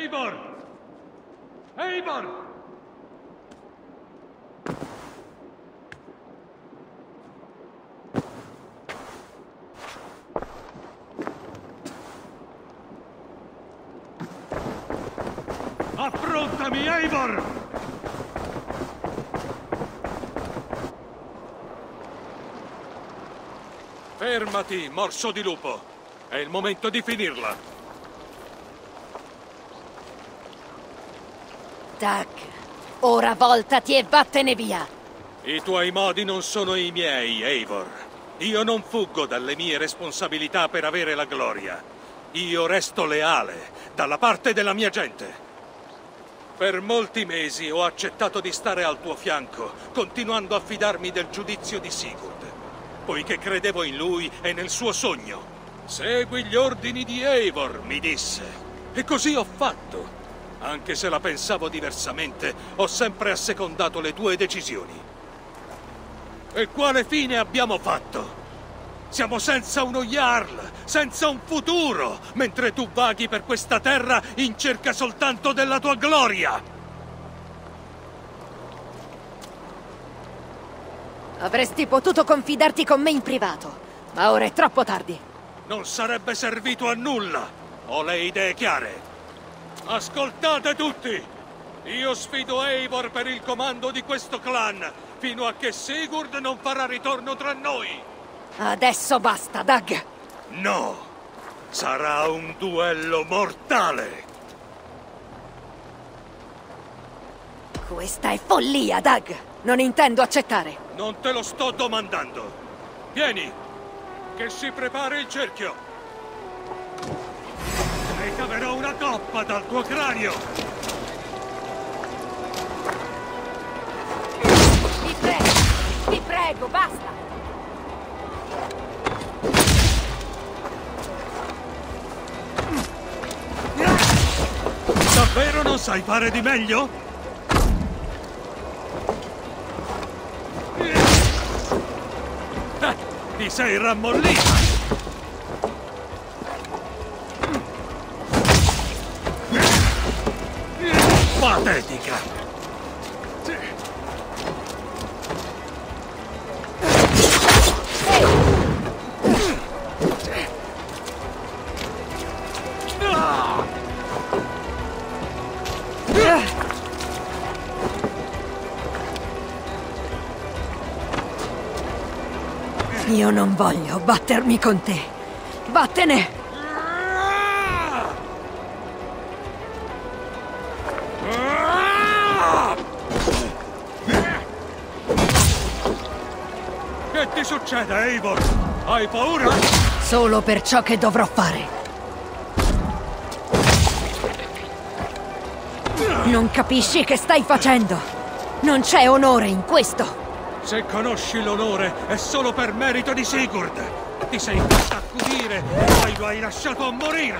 Eivor! Eivor! Affrontami, Eivor! Fermati, morso di lupo! È il momento di finirla! Doug, ora voltati e vattene via! I tuoi modi non sono i miei, Eivor. Io non fuggo dalle mie responsabilità per avere la gloria. Io resto leale, dalla parte della mia gente. Per molti mesi ho accettato di stare al tuo fianco, continuando a fidarmi del giudizio di Sigurd, poiché credevo in lui e nel suo sogno. Segui gli ordini di Eivor, mi disse. E così ho fatto. Anche se la pensavo diversamente, ho sempre assecondato le tue decisioni. E quale fine abbiamo fatto? Siamo senza uno Jarl, senza un futuro, mentre tu vaghi per questa terra in cerca soltanto della tua gloria! Avresti potuto confidarti con me in privato, ma ora è troppo tardi. Non sarebbe servito a nulla! Ho le idee chiare! Ascoltate tutti! Io sfido Eivor per il comando di questo clan, fino a che Sigurd non farà ritorno tra noi! Adesso basta, Doug! No! Sarà un duello mortale! Questa è follia, Doug! Non intendo accettare! Non te lo sto domandando! Vieni! Che si prepari il cerchio! Ne caverò una coppa dal tuo cranio! Vi prego, basta! Davvero non sai fare di meglio? Ti sei rammollita! Patetica! Io non voglio battermi con te. Vattene! Che ti succede, Eivor? Hai paura? Solo per ciò che dovrò fare. Non capisci che stai facendo? Non c'è onore in questo. Se conosci l'onore è solo per merito di Sigurd. Ti sei fatta accudire e poi lo hai lasciato morire.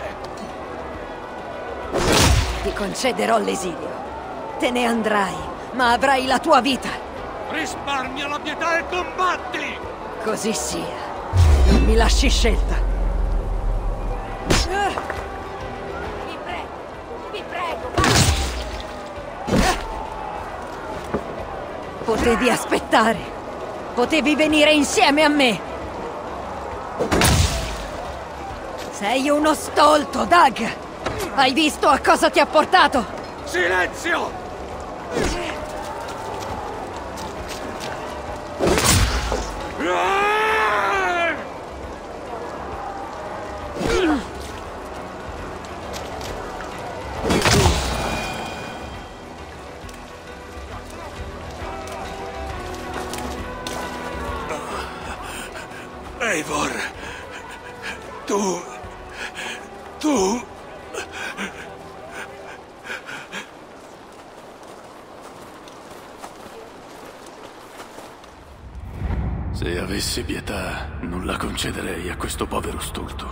Ti concederò l'esilio. Te ne andrai, ma avrai la tua vita. Risparmia la pietà e combatti! Così sia. Non mi lasci scelta. Vi prego. Potevi aspettare. Potevi venire insieme a me. Sei uno stolto, Doug. Hai visto a cosa ti ha portato? Silenzio! Eivor, tu... Se avessi pietà, non la concederei a questo povero stulto.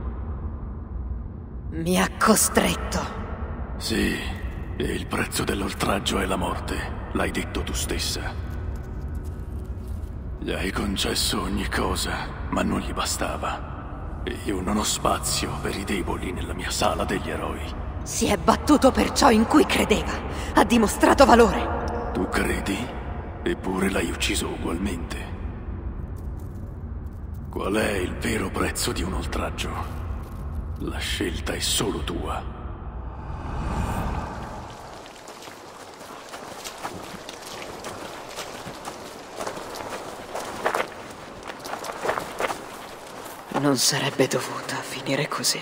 Mi ha costretto. Sì, e il prezzo dell'oltraggio è la morte, l'hai detto tu stessa. Gli hai concesso ogni cosa, ma non gli bastava. E io non ho spazio per i deboli nella mia sala degli eroi. Si è battuto per ciò in cui credeva. Ha dimostrato valore. Tu credi? Eppure l'hai ucciso ugualmente. Qual è il vero prezzo di un oltraggio? La scelta è solo tua. Non sarebbe dovuta finire così.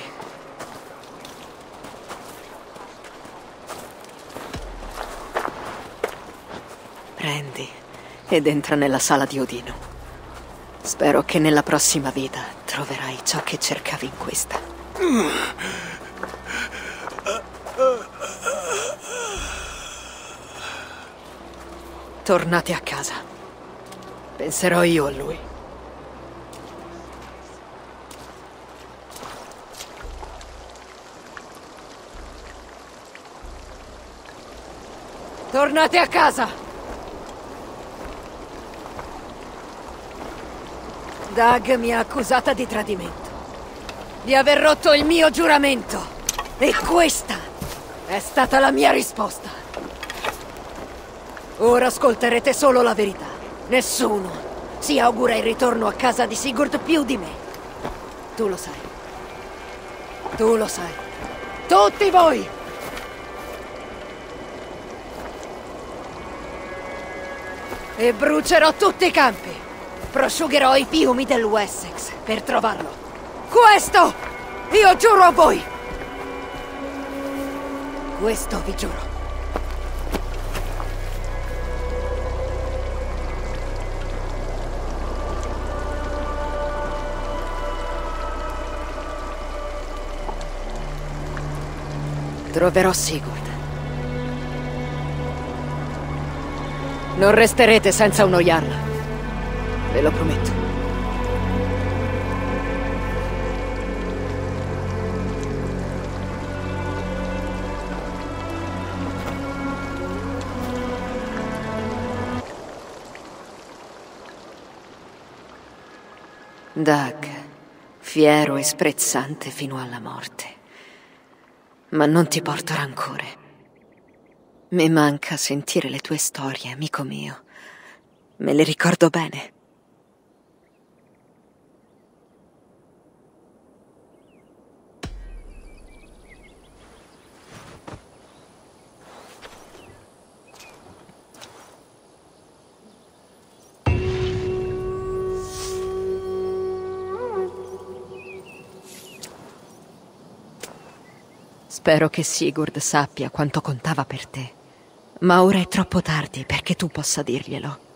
Prendi ed entra nella sala di Odino. Spero che nella prossima vita troverai ciò che cercavi in questa. Tornate a casa. Penserò io a lui. Tornate a casa! Doug mi ha accusata di tradimento. Di aver rotto il mio giuramento. E questa è stata la mia risposta. Ora ascolterete solo la verità. Nessuno si augura il ritorno a casa di Sigurd più di me. Tu lo sai. Tu lo sai. Tutti voi! E brucerò tutti i campi. Prosciugherò i fiumi del Wessex per trovarlo. Questo io giuro a voi. Questo vi giuro. Troverò Sigurd. Non resterete senza uno Jarl. Ve lo prometto. Doug, fiero e sprezzante fino alla morte. Ma non ti porto rancore. Mi manca sentire le tue storie, amico mio. Me le ricordo bene. Spero che Sigurd sappia quanto contava per te. Ma ora è troppo tardi perché tu possa dirglielo.